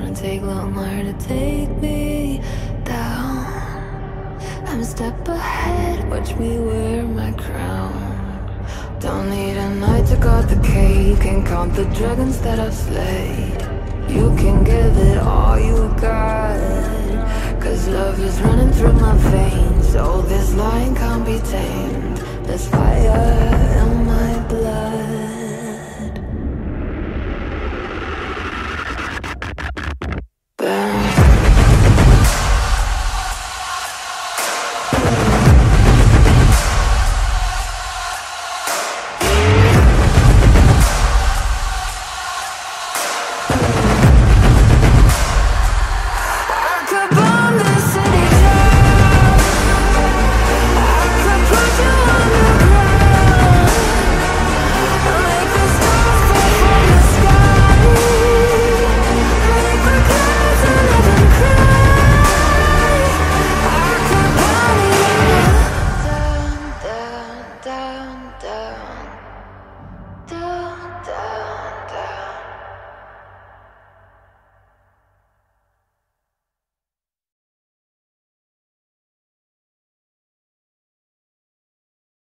gonna take longer to take me down. I'm a step ahead, watch me wear my crown. Don't need a night to guard the cave, can count the dragons that I've slayed. You can give it all you got, cause love is running through my veins. Oh, this lion can't be tamed. There's fire in my blood.